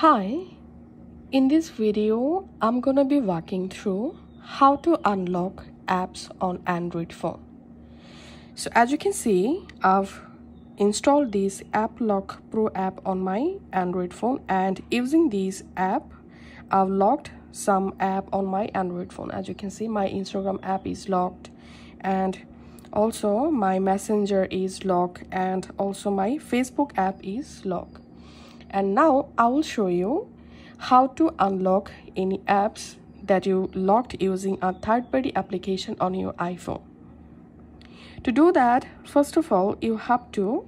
Hi, in this video I'm gonna be walking through how to unlock apps on Android phone. So as you can see, I've installed this App Lock Pro app on my Android phone, and using this app I've locked some app on my Android phone. As you can see, my Instagram app is locked, and also my Messenger is locked, and also my Facebook app is locked. And now I will show you how to unlock any apps that you locked using a third-party application on your iPhone. To do that, first of all, you have to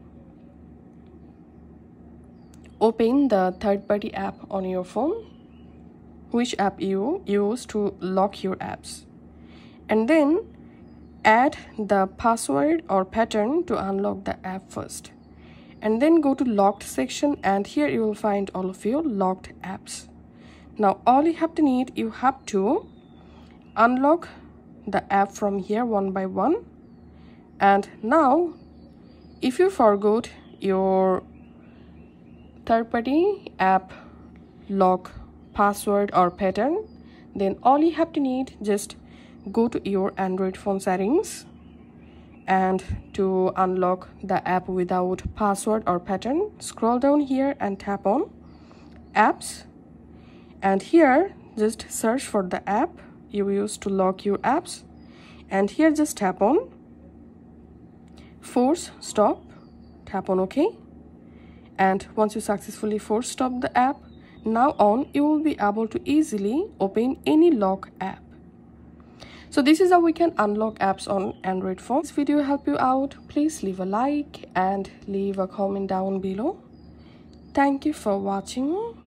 open the third-party app on your phone, which app you use to lock your apps, and then add the password or pattern to unlock the app first. And then go to locked section, and here you will find all of your locked apps. Now all you have to unlock the app from here one by one. And now if you forgot your third-party app lock password or pattern, then all you have to just go to your Android phone settings, and to unlock the app without password or pattern, scroll down here and tap on apps, and here just search for the app you use to lock your apps, and here just tap on force stop, tap on OK. And once you successfully force stop the app, now on you will be able to easily open any lock app. So this is how we can unlock apps on Android phone. If this video helped you out, please leave a like and leave a comment down below. Thank you for watching.